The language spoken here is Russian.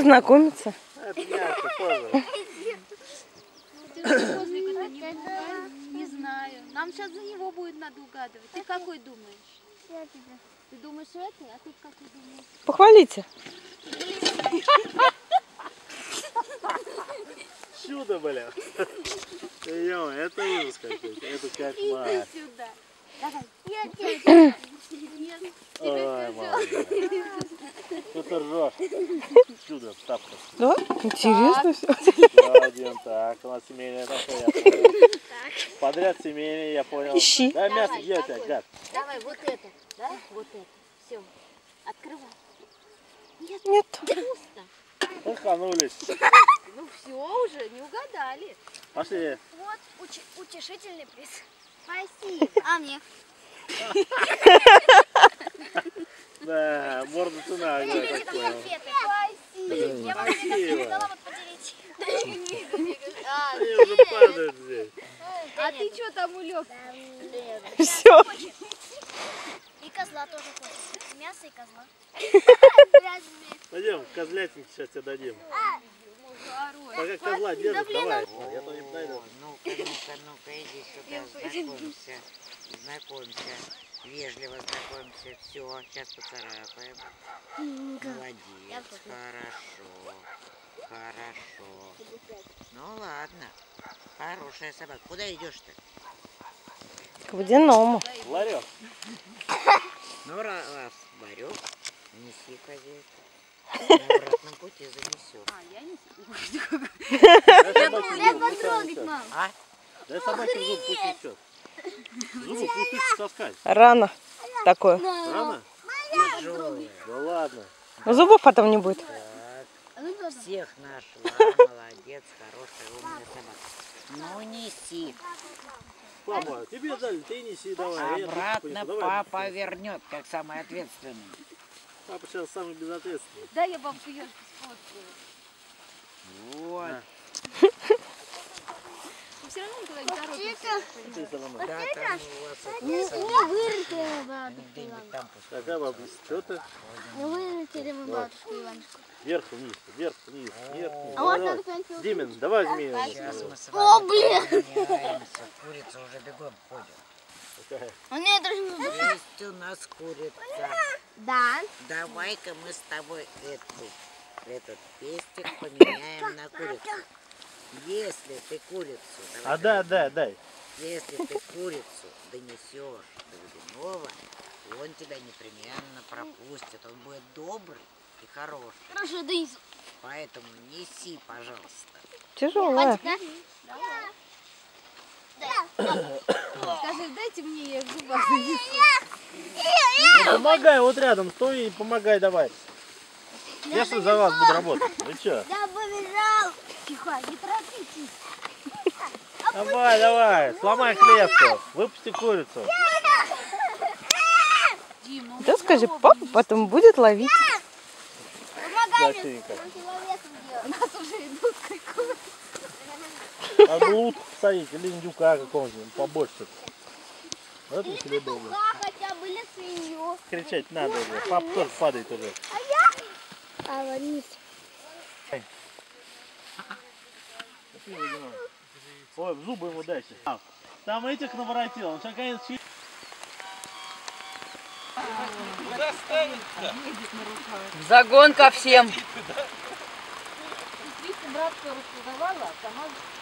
познакомиться. Это мясо тоже. Не знаю. Нам сейчас за него будет надо угадывать. Ты какой думаешь? Ты думаешь это, а ты какой думаешь? Похвалите. Чудо, бля. Ё, это ужас какой-то. Это кошмар. Иди сюда. Давай. Я тебя. Нет. Ой, мама. Что ты ржешь? Чудо, тапка. Да? Интересно все. Один, так, у нас семейная такая, я понял. Подряд семейный, я понял. Ищи. Дай мясо, где у тебя, гад? Давай вот это, да? Вот это. Все. Открывай. Нет. Пусто. Поханулись. Ну все уже, не угадали. Пошли. Вот утешительный приз. Спасибо. А мне? Да, морда цена, я так понял. Спасибо. Я вам Спасибо. дала вот поделить. Они уже падают здесь. А ты что там улег? Все. И козла тоже хочешь. Мясо и козла. Пойдем, козлятинки сейчас тебе дадим. Пока козла держит, давай. Я то не подойду. Ну-ка, иди сюда, знакомься. Знакомься. Вежливо знакомься. Все, сейчас поцарапаем. Молодец, хорошо. Ну ладно, хорошая собака. Куда идешь-то? К водяному. Ларек. Ну, раз варек, неси хозяйка. На обратном пути занесет. Я не Дай потрогать, мам. А? Дай собаке в зуб, пусть течет. Зубы пусть таскать. Рано такое. Рано? Тяжелая. Да ладно. Зубов потом не будет. Так, всех нашла. Молодец, хорошая, умная собака. Ну, неси. Папа, тебе дали, ты неси, давай. Обратно папа вернет, как самый ответственный. Папа сейчас самый безответственный. Да, я бабку ешку сфоткаю. Вот. Вы все равно никуда не торопитесь. Ты Соломон. Да, там у вас Не вырастила бабушку где-нибудь там пускай. Какая бабушка? Что ты? Не вырастили мы бабушку Иванушку. Вверх вниз, вверх вниз, вверх вниз. А Давай, можно давай. кто-нибудь? Димин, давай змею. Сейчас мы с О, вами блин! поменяемся. Курица уже бегом ходит. Какая? А мне даже не Есть у нас курица. Да. Давай-ка мы с тобой этот пестик поменяем на курицу. Если ты курицу... Дай. Если ты курицу донесешь до водяного, он тебя непременно пропустит. Он будет добрый и хороший. Хорошо, да из... Поэтому неси, пожалуйста. Тяжелая. Скажи, дайте мне я в зубах занесу. Ну, помогай, вот рядом, стой и помогай, давай. Я что за вас буду работать? Вы что? Я побежал. Тихо, не торопитесь. Давай, сломай клетку, выпусти курицу. Дим, ну Да скажи, папа потом будет ловить. Красивенько. у нас уже идут крикуют. Надо было утку посадить или индюка какого-нибудь побольше. Вот это тебе было. Хотя бы или свинью. Кричать надо уже. Папа тоже падает уже. А вниз. Ой, в зубы ему дайте. Там этих наворотил. Он сейчас, конечно, В загон ко всем. Братка расколдовала, а сама